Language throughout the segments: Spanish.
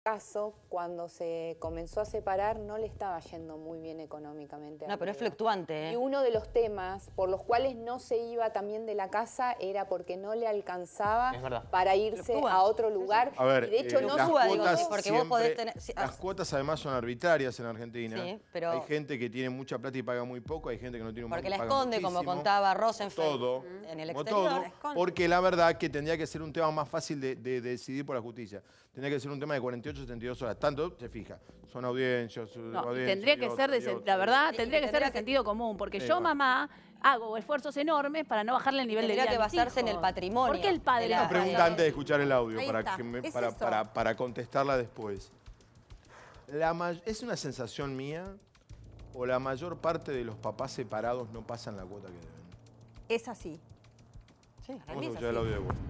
caso, cuando se comenzó a separar, no le estaba yendo muy bien económicamente. No, pero es fluctuante, ¿eh? Y uno de los temas por los cuales no se iba también de la casa era porque no le alcanzaba para irse a otro lugar. A ver, y de hecho no las cuotas además son arbitrarias en Argentina. Sí, pero hay gente que tiene mucha plata y paga muy poco, hay gente que no tiene porque mucho y la paga esconde, muchísimo. como contaba Rosenfeld Todo, en el como exterior. todo, porque la verdad que tendría que ser un tema más fácil de decidir por la justicia. Tendría que ser un tema de 48, 72 horas. Tanto, se fija, son audiencias. Tendría que ser, la verdad, tendría que ser de sentido común, porque yo, mamá, hago esfuerzos enormes para no bajarle el nivel de vida. Tendría que basarse en el patrimonio. ¿Por qué el padre? Una pregunta antes de escuchar el audio, Ahí para contestarla después. ¿Es una sensación mía o la mayor parte de los papás separados no pasan la cuota que deben? Es así. Sí, Vamos a escuchar el audio de vuelta.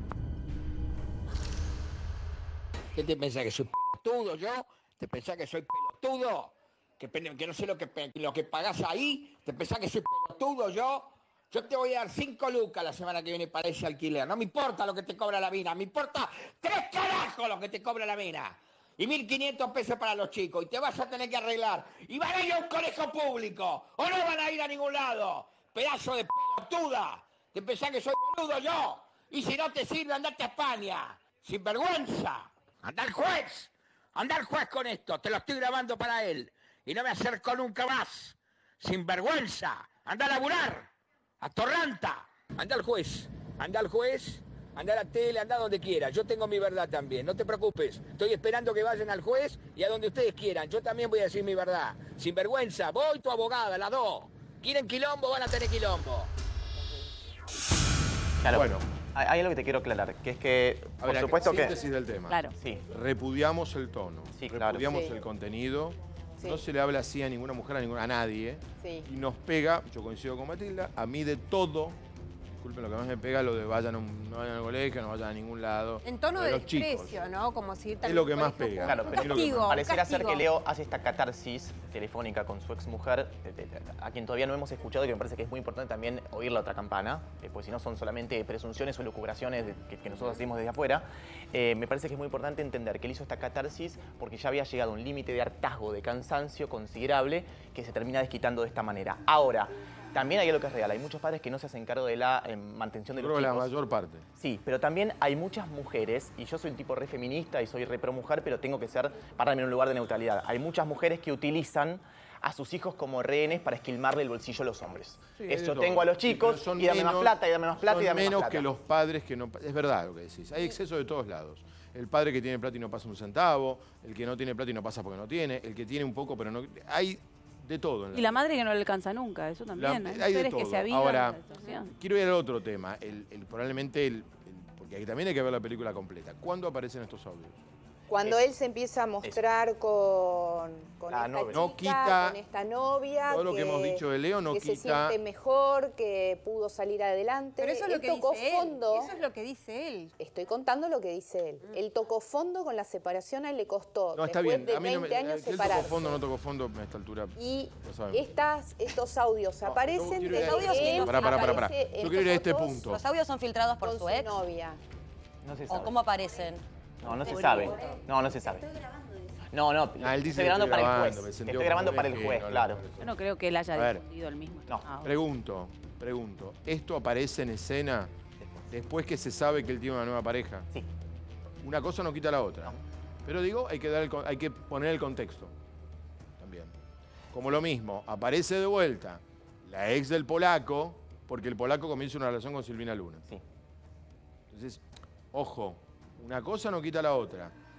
¿Qué te pensás, que soy pelotudo yo? ¿Te pensás que soy pelotudo? ¿Que no sé lo que pagás ahí? ¿Te pensás que soy pelotudo yo? Yo te voy a dar 5 lucas la semana que viene para ese alquiler. No me importa lo que te cobra la mina, me importa 3 carajos lo que te cobra la mina. Y 1.500 pesos para los chicos. Y te vas a tener que arreglar. Y van a ir a un colegio público. O no van a ir a ningún lado. Pedazo de pelotuda. ¿Te pensás que soy boludo yo? Y si no te sirve, andate a España. Sin vergüenza. Anda al juez. Anda al juez con esto. Te lo estoy grabando para él. Y no me acerco nunca más. Sin vergüenza. Anda a laburar. A Torranta. Anda al juez. Anda al juez. Anda a la tele, anda donde quiera. Yo tengo mi verdad también, no te preocupes. Estoy esperando que vayan al juez y a donde ustedes quieran. Yo también voy a decir mi verdad. Sin vergüenza, vos y tu abogada, las dos. ¿Quieren quilombo? Van a tener quilombo. Claro. Bueno. Hay algo que te quiero aclarar, que es que, por supuesto que... Síntesis del tema. Claro. Sí. Repudiamos el tono, Sí, claro. repudiamos el contenido. Sí. No se le habla así a ninguna mujer, a nadie. Sí. Y nos pega, yo coincido con Matilda, a mí de todo. Disculpen, lo que más me pega es lo de no vayan al colegio, no vayan a ningún lado. En tono de los chicos. desprecio, ¿no? Como si Es lo que más pega. Claro, Un pero castigo, pareciera ser castigo. que Leo hace esta catarsis telefónica con su exmujer, a quien todavía no hemos escuchado y que me parece que es muy importante también oír la otra campana, pues si no son solamente presunciones o lucubraciones que nosotros hacemos desde afuera. Me parece que es muy importante entender que él hizo esta catarsis porque ya había llegado a un límite de hartazgo, de cansancio considerable que se termina desquitando de esta manera. Ahora, también hay algo que es real, hay muchos padres que no se hacen cargo de la mantención de los chicos. Creo que la mayor parte. Sí, pero también hay muchas mujeres, y yo soy un tipo re feminista y soy re pro mujer, pero tengo que pararme en un lugar de neutralidad. Hay muchas mujeres que utilizan a sus hijos como rehenes para esquilmarle el bolsillo a los hombres. Sí, Yo tengo a los chicos y dame más plata, y dame más plata, y dame más menos plata. que los padres que no... Es verdad lo que decís, hay exceso de todos lados. El padre que tiene plata y no pasa un centavo, el que no tiene plata y no pasa porque no tiene, el que tiene un poco pero no... Hay de todo. Y la madre que no le alcanza nunca, eso también. Hay de mujeres que todo. se avivan Ahora, de la situación. quiero ir al otro tema, porque aquí también hay que ver la película completa. ¿Cuándo aparecen estos audios? Cuando él se empieza a mostrar con esta novia. chica, No quita con esta novia, todo lo que hemos dicho de Leo, no que quita... se siente mejor, que pudo salir adelante. Pero eso es lo Él que tocó dice fondo. él. Eso es lo que dice él. Estoy contando lo que dice él. Él tocó fondo con la separación, a él le costó, No, está después bien. de A mí 20 años, que él separarse. tocó fondo, no tocó fondo, a esta altura Y lo sabemos. estos audios aparecen quiero desde ir audios que que él no- Pará. aparece Yo quiero ir a este fotos punto. ¿Los audios son filtrados por con su su ex? novia. No se sabe. ¿O cómo aparecen? No se sabe. No se sabe. No, Él dice estoy grabando que para grabando, el me juez. sentí Estoy grabando como para el que juez, no, claro. Yo no creo que él haya A ver. difundido el mismo. No. Pregunto. ¿Esto aparece en escena después que se sabe que él tiene una nueva pareja? Sí. Una cosa no quita la otra. Pero digo, hay que poner el contexto también. Como lo mismo, aparece de vuelta la ex del polaco, porque el polaco comienza una relación con Silvina Luna. Sí. Entonces, ojo, una cosa no quita la otra.